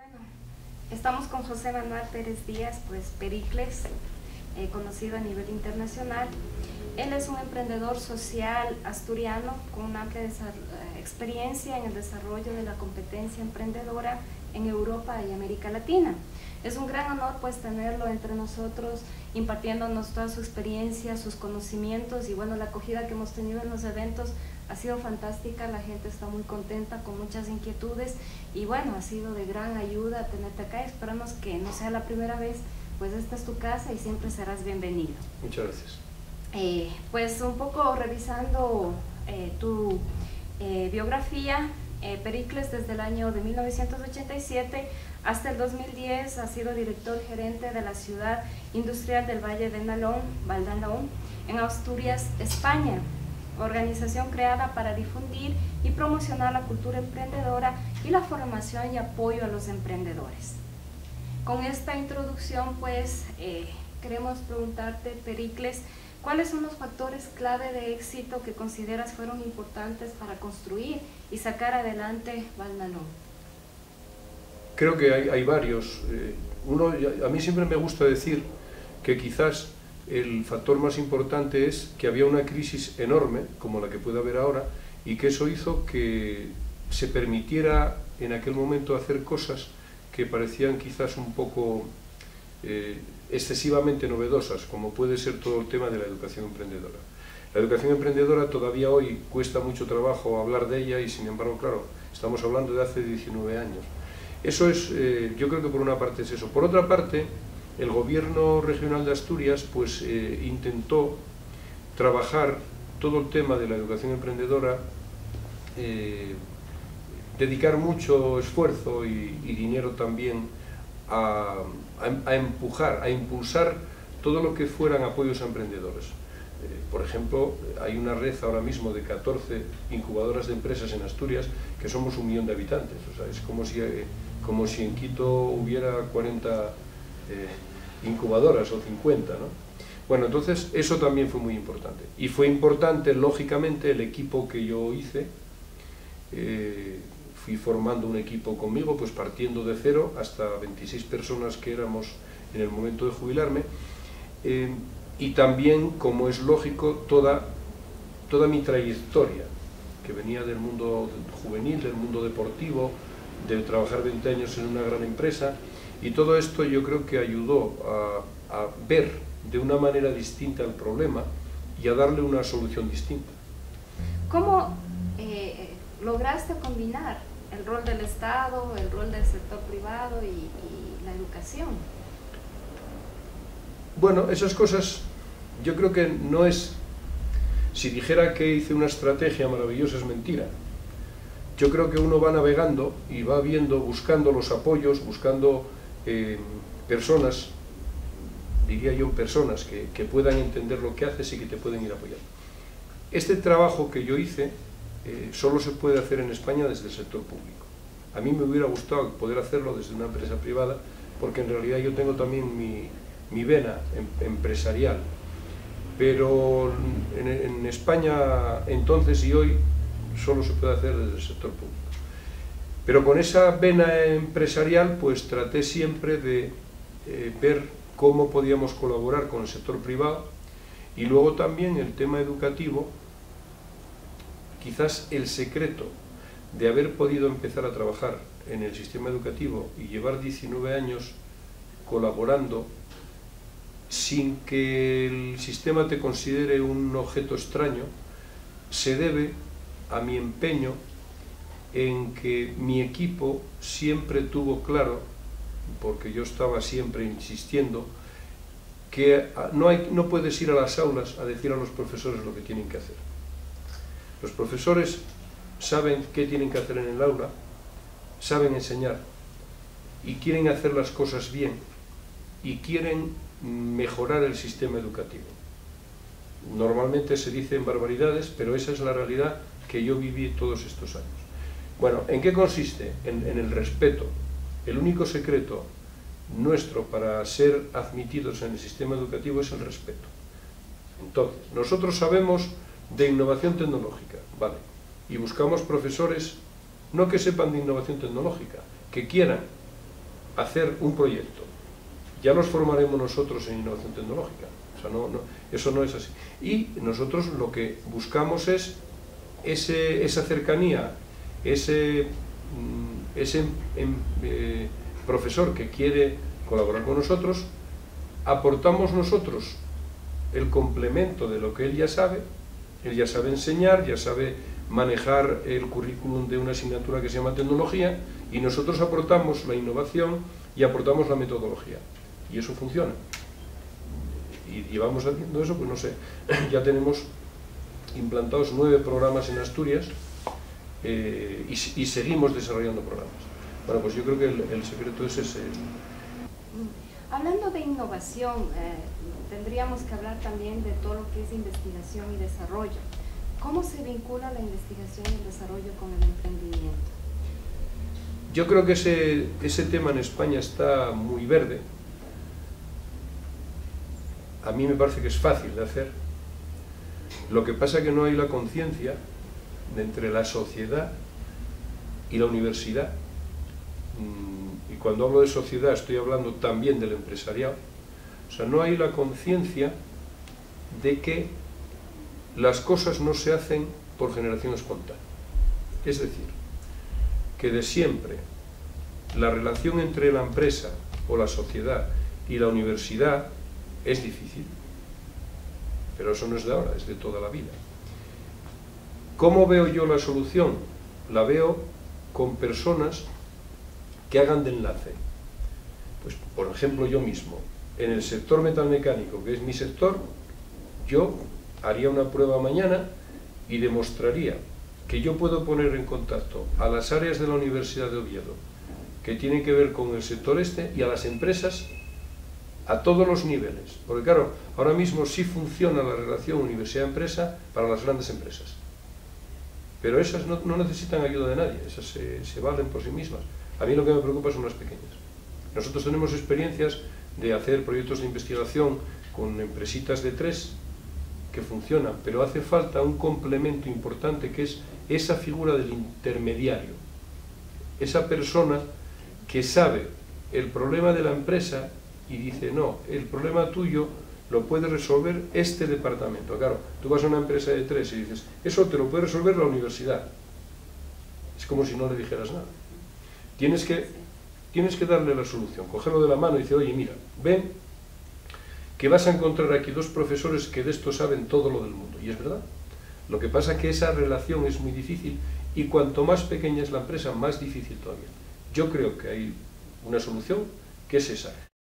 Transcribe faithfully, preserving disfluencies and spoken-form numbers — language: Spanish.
Bueno, estamos con José Manuel Pérez Díaz, pues Pericles, eh, conocido a nivel internacional. Él es un emprendedor social asturiano con una amplia experiencia en el desarrollo de la competencia emprendedora en Europa y América Latina. Es un gran honor pues tenerlo entre nosotros, impartiéndonos toda su experiencia, sus conocimientos, y bueno, la acogida que hemos tenido en los eventos ha sido fantástica. La gente está muy contenta, con muchas inquietudes, y bueno, ha sido de gran ayuda tenerte acá. Esperamos que no sea la primera vez, pues esta es tu casa y siempre serás bienvenido. Muchas gracias. Eh, pues un poco revisando eh, tu eh, biografía, eh, Pericles desde el año de mil novecientos ochenta y siete hasta el dos mil diez ha sido director gerente de la ciudad industrial del Valle de Nalón, Valdanón, en Asturias, España, organización creada para difundir y promocionar la cultura emprendedora y la formación y apoyo a los emprendedores. Con esta introducción pues eh, queremos preguntarte, Pericles, ¿cuáles son los factores clave de éxito que consideras fueron importantes para construir y sacar adelante Valdanón? Creo que hay, hay varios. Eh, uno, a mí siempre me gusta decir que quizás el factor más importante es que había una crisis enorme, como la que puede haber ahora, y que eso hizo que se permitiera en aquel momento hacer cosas que parecían quizás un poco eh, excesivamente novedosas, como puede ser todo el tema de la educación emprendedora. La educación emprendedora todavía hoy cuesta mucho trabajo hablar de ella, y sin embargo, claro, estamos hablando de hace diecinueve años. Eso es, eh, yo creo que por una parte es eso. Por otra parte, el gobierno regional de Asturias pues eh, intentó trabajar todo el tema de la educación emprendedora, eh, dedicar mucho esfuerzo y, y dinero también a, a, a empujar, a impulsar todo lo que fueran apoyos a emprendedores. Eh, por ejemplo, hay una red ahora mismo de catorce incubadoras de empresas en Asturias, que somos un millón de habitantes. O sea, es como si, eh, como si en Quito hubiera cuarenta eh, incubadoras o cincuenta, ¿no? Bueno, entonces eso también fue muy importante. Y fue importante, lógicamente, el equipo que yo hice. Eh, fui formando un equipo conmigo, pues partiendo de cero hasta veintiséis personas que éramos en el momento de jubilarme. Eh, y también, como es lógico, toda, toda mi trayectoria, que venía del mundo juvenil, del mundo deportivo, de trabajar veinte años en una gran empresa, y todo esto yo creo que ayudó a, a ver de una manera distinta el problema y a darle una solución distinta. ¿Cómo eh, lograste combinar el rol del Estado, el rol del sector privado y, y la educación? Bueno, esas cosas, yo creo que no es, si dijera que hice una estrategia maravillosa es mentira. Yo creo que uno va navegando y va viendo, buscando los apoyos, buscando eh, personas, diría yo personas que, que puedan entender lo que haces y que te pueden ir apoyando. Este trabajo que yo hice eh, solo se puede hacer en España desde el sector público. A mí me hubiera gustado poder hacerlo desde una empresa privada, porque en realidad yo tengo también mi mi vena em, empresarial, pero en, en España entonces y hoy solo se puede hacer desde el sector público. Pero con esa vena empresarial pues traté siempre de eh, ver cómo podíamos colaborar con el sector privado, y luego también el tema educativo. Quizás el secreto de haber podido empezar a trabajar en el sistema educativo y llevar diecinueve años colaborando sin que el sistema te considere un objeto extraño, se debe a mi empeño en que mi equipo siempre tuvo claro, porque yo estaba siempre insistiendo, que no, hay, no puedes ir a las aulas a decir a los profesores lo que tienen que hacer. Los profesores saben qué tienen que hacer en el aula, saben enseñar y quieren hacer las cosas bien y quieren mejorar el sistema educativo. Normalmente se dicen barbaridades, pero esa es la realidad que yo viví todos estos años. Bueno, ¿en qué consiste? En, en el respeto. El único secreto nuestro para ser admitidos en el sistema educativo es el respeto. Entonces, nosotros sabemos de innovación tecnológica, vale, y buscamos profesores no que sepan de innovación tecnológica, que quieran hacer un proyecto. Ya los formaremos nosotros en innovación tecnológica. O sea, no, no, eso no es así. Y nosotros lo que buscamos es ese, esa cercanía, ese, ese eh, profesor que quiere colaborar con nosotros, aportamos nosotros el complemento de lo que él ya sabe. Él ya sabe enseñar, ya sabe manejar el currículum de una asignatura que se llama tecnología, y nosotros aportamos la innovación y aportamos la metodología. Y eso funciona. Y llevamos haciendo eso, pues no sé, ya tenemos implantados nueve programas en Asturias eh, y, y seguimos desarrollando programas. Bueno, pues yo creo que el, el secreto es ese. Hablando de innovación, eh, tendríamos que hablar también de todo lo que es investigación y desarrollo. ¿Cómo se vincula la investigación y el desarrollo con el emprendimiento? Yo creo que ese, ese tema en España está muy verde. A mí me parece que es fácil de hacer. Lo que pasa es que no hay la conciencia entre la sociedad y la universidad. Y cuando hablo de sociedad estoy hablando también del empresariado. O sea, no hay la conciencia de que las cosas no se hacen por generación espontánea. Es decir, que de siempre la relación entre la empresa o la sociedad y la universidad es difícil, pero eso no es de ahora, es de toda la vida. ¿Cómo veo yo la solución? La veo con personas que hagan de enlace. Pues, por ejemplo, yo mismo, en el sector metalmecánico, que es mi sector, yo haría una prueba mañana y demostraría que yo puedo poner en contacto a las áreas de la Universidad de Oviedo que tienen que ver con el sector este y a las empresas a todos los niveles. Porque claro, ahora mismo sí funciona la relación universidad-empresa para las grandes empresas. Pero esas no, no necesitan ayuda de nadie, esas se, se valen por sí mismas. A mí lo que me preocupa son las pequeñas. Nosotros tenemos experiencias de hacer proyectos de investigación con empresitas de tres que funcionan, pero hace falta un complemento importante que es esa figura del intermediario. Esa persona que sabe el problema de la empresa y dice, no, el problema tuyo lo puede resolver este departamento. Claro, tú vas a una empresa de tres y dices, eso te lo puede resolver la universidad. Es como si no le dijeras nada. Tienes que, tienes que darle la solución, cogerlo de la mano y decir, oye, mira, ven, que vas a encontrar aquí dos profesores que de esto saben todo lo del mundo. Y es verdad. Lo que pasa es que esa relación es muy difícil y cuanto más pequeña es la empresa, más difícil todavía. Yo creo que hay una solución que es esa.